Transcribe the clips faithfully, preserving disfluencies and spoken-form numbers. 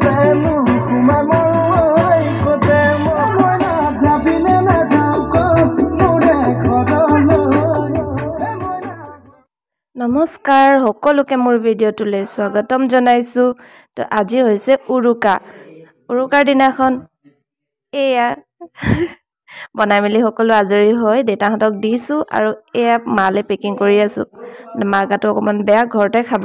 নমস্কাৰ সকলোকে মোৰ ভিডিঅ'টোলৈ স্বাগতম জনাইছো। তো আজি হৈছে উৰুকা উৰুকাৰ দিনাখন এয়া বনাই মেলি সকলো আজৰি হৈ দেতাহঁতক দিছো আৰু এয়া মালে পেকিং কৰি আছো। মা গাটো অকমান বেয়া, ঘৰতে খাব।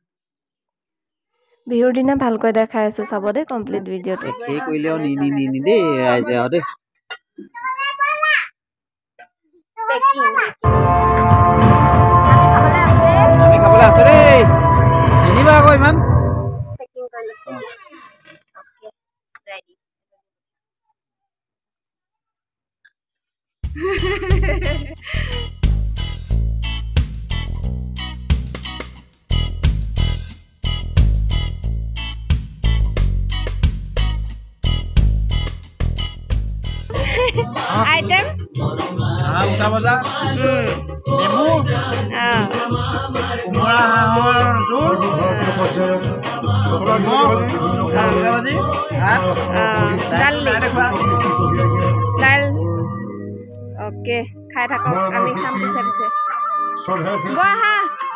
বিহুৰ দিনা ভালকৈ দেখাই আছো, চাব দে কমপ্লিট ভিডিঅ'টো। সেই কইলেও নি নি নি নি দে ৰাইজে আও দে পেকিং আমি খাবলৈ আছে দেই, নিনিবা আকৌ ইমান পেকিং কৰি লৈছে। Okay ready. আইটেম হাঁহ উঠা বজা, নেমু, কোমোৰা হাঁহৰ জোল, ভাজি, ভাত, দাইল দেখুৱা। দাইল। অ'কে, খাই থাকক, আমি খাম পিছে পিছে। বহা।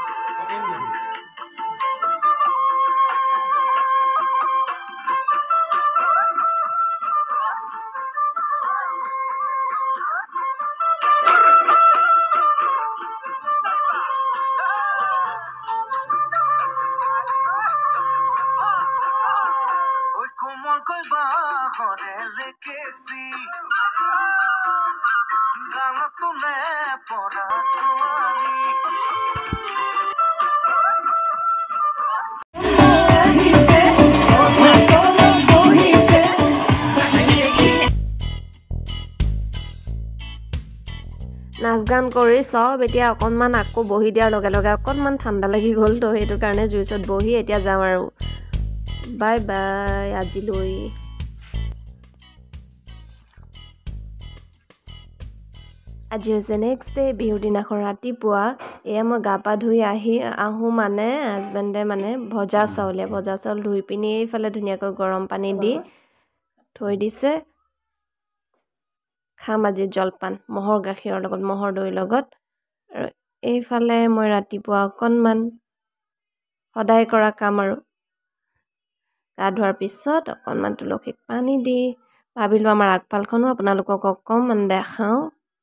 নাচ গান কৰি চব এতিয়া অকণমান আকৌ বহি দিয়াৰ লগে লগে অকণমান ঠাণ্ডা লাগি গ'ল, তো সেইটো কাৰণে জুইচত বহি এতিয়া যাম আৰু বাই বাই আজিলৈ। আজি হৈছে নেক্সট ডে, বিহুৰ দিনাখন ৰাতিপুৱা। এয়া মই গা পা ধুই আহি আহোঁ মানে হাজবেণ্ডে মানে ভজা চাউলে ভজা চাউল ধুই পিনি এইফালে ধুনীয়াকৈ গৰম পানী দি থৈ দিছে। খাম আজি জলপান ম'হৰ গাখীৰৰ লগত, ম'হৰ দৈৰ লগত। আৰু এইফালে মই ৰাতিপুৱা অকণমান সদায় কৰা কাম আৰু গা ধোৱাৰ পিছত অকণমান তুলসীত পানী দি ভাবিলোঁ আমাৰ আগফালখনো আপোনালোকক অকণমান দেখাওঁ।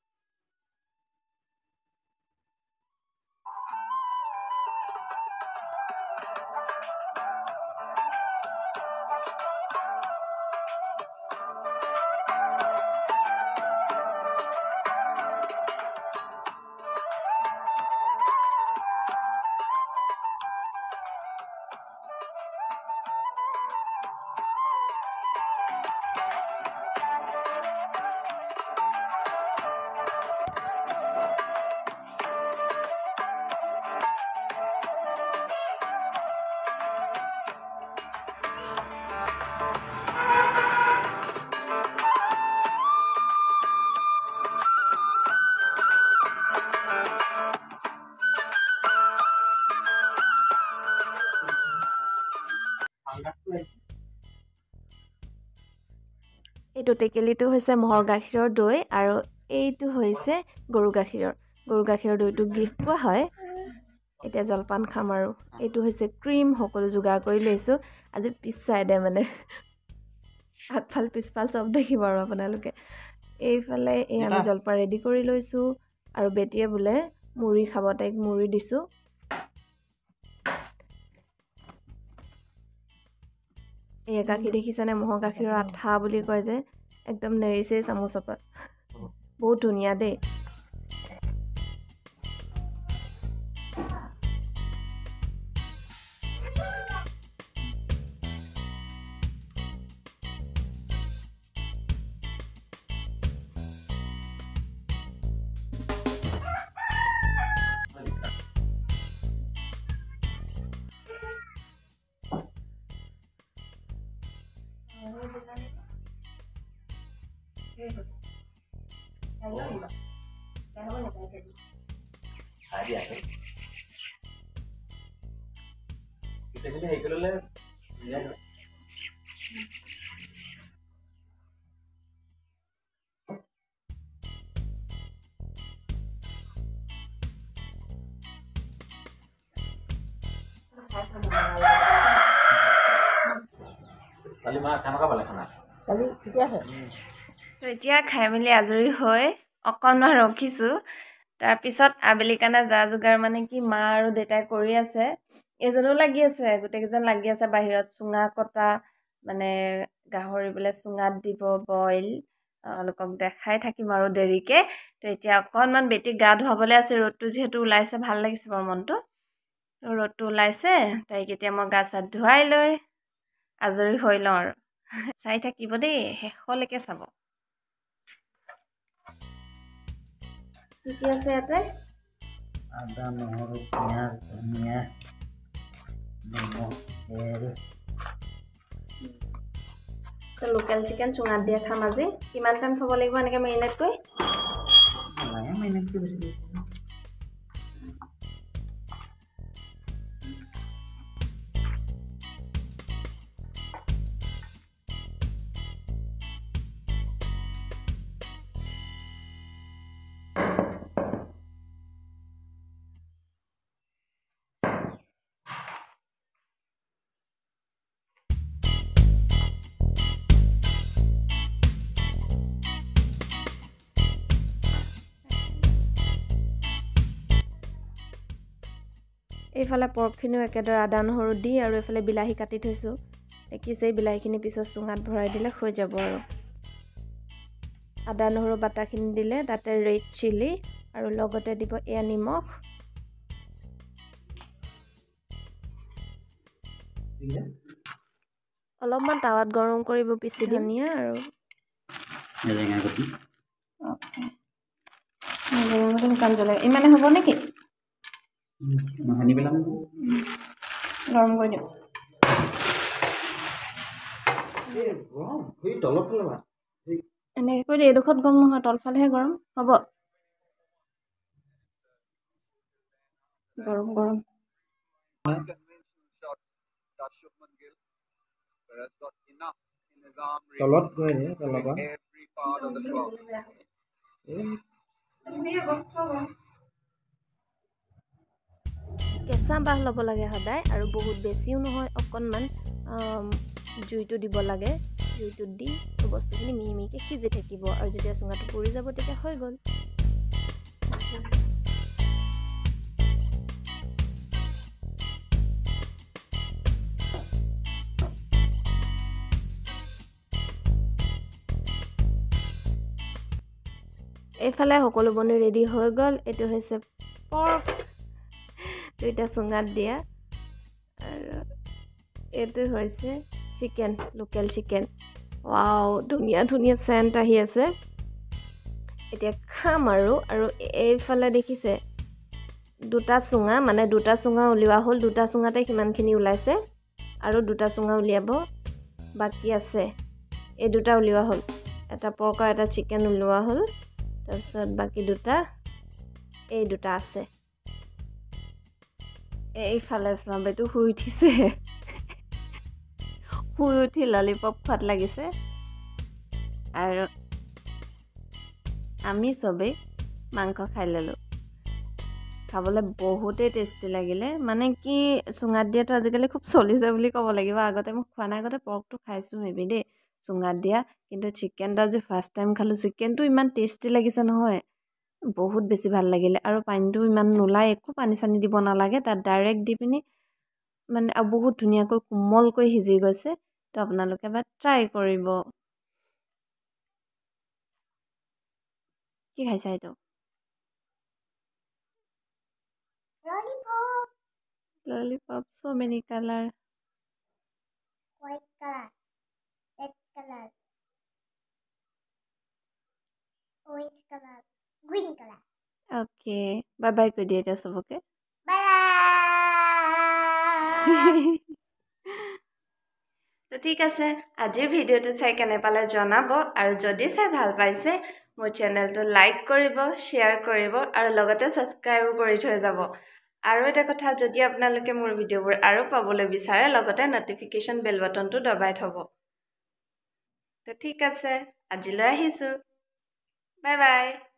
এইটো টেকেলিটো হৈছে ম'হৰ গাখীৰৰ দৈ আৰু এইটো হৈছে গৰু গাখীৰৰ গৰু গাখীৰৰ দৈটো গিফ্ট পোৱা হয়। এতিয়া জলপান খাম আৰু এইটো হৈছে ক্ৰীম, সকলো যোগাৰ কৰি লৈছোঁ। আজি পিছ চাইডে মানে আগফাল পিছফাল চব দেখিব আৰু আপোনালোকে। এইফালে এই আমি জলপান ৰেডি কৰি লৈছোঁ আৰু বেটিয়ে বোলে মুড়ি খাব, তাইক মুড়ি দিছোঁ। এই গাখীৰ দেখিছেনে, ম'হৰ গাখীৰৰ আঠা বুলি কয় যে, একদম নেৰিছেই চামুচৰ পৰা। বহুত ধুনীয়া দেই। কালি মা খানা খাবলে খানা কালি ঠিকে আছে তো এতিয়া খাই মেলি আজৰি হৈ অকণমান ৰখিছোঁ তাৰপিছত আবেলি কাৰণে যা যোগাৰ মানে কি মা আৰু দেউতাই কৰি আছে এজনো লাগি আছে গোটেইকেইজন লাগি আছে বাহিৰত চুঙা কটা মানে গাহৰি বোলে চুঙাত দিব বইল লোকক দেখাই থাকিম আৰু দেৰিকে তো এতিয়া অকণমান বেটিক গা ধুৱাবলৈ আছে ৰ'দটো যিহেতু ওলাইছে ভাল লাগিছে বাৰু মনটো ৰ'দটো ওলাইছে তাইক এতিয়া মই গা চা ধুৱাই লৈ আজৰি হৈ লওঁ আৰু চাই থাকিব দেই শেষলৈকে চাব কি কি আছে ইয়াতে আদা নহৰু পিঁয়াজ ধনিয়া নিমখ তেল তো লোকেল চিকেন চুঙাত দিয়া খাম আজি কিমান টাইম থ'ব লাগিব এনেকৈ মেৰিনেট কৰি নালাগে মেৰিনেট কৰি বেছি এইফালে পৰ্কখিনিও একেদৰে আদা নহৰু দি আৰু এইফালে বিলাহী কাটি থৈছোঁ দেখিছে বিলাহীখিনি পিছত চুঙাত ভৰাই দিলে হৈ যাব আৰু আদা নহৰু বাটাখিনি দিলে তাতে ৰেড চিলি আৰু লগতে দিব এয়া নিমখ অলপমান তাৱাত গৰম কৰিব পিচি ধনিয়া আৰু মেজেঙা গুটি শুকান জলকীয়া ইমানে হ'ব নেকি সানি পেলাম গৰম কৰি দিওঁ তলত পেলাবা এনেকৈ কৰি এইডোখৰত গৰম নহয় তলফালেহে গৰম হ'ব গৰম গৰম তলত গৈ তলৰ পৰা কেঁচা বাঁহ ল'ব লাগে সদায় আৰু বহুত বেছিও নহয় অকণমান জুইটো দিব লাগে জুইটোত দি বস্তুখিনি মিহি মিহিকৈ সিজি থাকিব আৰু যেতিয়া চুঙাটো পুৰি যাব তেতিয়া হৈ গ'ল এইফালে সকলো বনি ৰেডি হৈ গ'ল এইটো হৈছে পৰ্ক দুইটা চুঙাত দিয়া আৰু এইটো হৈছে চিকেন লোকেল চিকেন ৱাও ধুনীয়া ধুনীয়া চেণ্ট আহি আছে এতিয়া খাম আৰু আৰু এইফালে দেখিছে দুটা চুঙা মানে দুটা চুঙা উলিওৱা হ'ল দুটা চুঙাতে সিমানখিনি ওলাইছে আৰু দুটা চুঙা উলিয়াব বাকী আছে এই দুটা উলিওৱা হ'ল এটা পৰ্ক আৰু এটা চিকেন উলিওৱা হ'ল তাৰপিছত বাকী দুটা এই দুটা আছে এইফালে চবেতো শুই উঠিছে শুই উঠি ললিপপ খোৱাত লাগিছে আৰু আমি চবেই মাংস খাই ল'লোঁ খাবলৈ বহুতেই টেষ্টি লাগিলে মানে কি চুঙাত দিয়াটো আজিকালি খুব চলিছে বুলি ক'ব লাগিব আগতে মই খোৱা নাই আগতে পৰ্কটো খাইছোঁ মেবি দেই চুঙাত দিয়া কিন্তু চিকেনটো আজি ফাৰ্ষ্ট টাইম খালোঁ চিকেনটো ইমান টেষ্টি লাগিছে নহয় বহুত বেছি ভাল লাগিলে আৰু পানীটো ইমান নোলায় একো পানী চানী দিব নালাগে তাত ডাইৰেক্ট দি পিনি মানে বহুত ধুনীয়াকৈ কোমলকৈ সিজি গৈছে তো আপোনালোকে এবাৰ ট্ৰাই কৰিব কি খাইছা এইটো lollipop lollipop so many color white color red color orange color green color okay bye bye কৈ দিয়া এতিয়া সবকে bye bye তো ঠিক আছে আজিৰ ভিডিঅ'টো চাই কেনে পালে জনাব আৰু যদি চাই ভাল পাইছে মোৰ চেনেলটো লাইক কৰিব শ্বেয়াৰ কৰিব আৰু লগতে সাবস্ক্ৰাইব কৰি থৈ যাব আৰু এটা কথা যদি আপোনালোকে মোৰ ভিডিঅ'বোৰ আৰু পাবলৈ বিচাৰে লগতে নটিফিকেশ্যন বেল বাটনটো দবাই থব তো ঠিক আছে আজিলৈ আহিছোঁ বাই বাই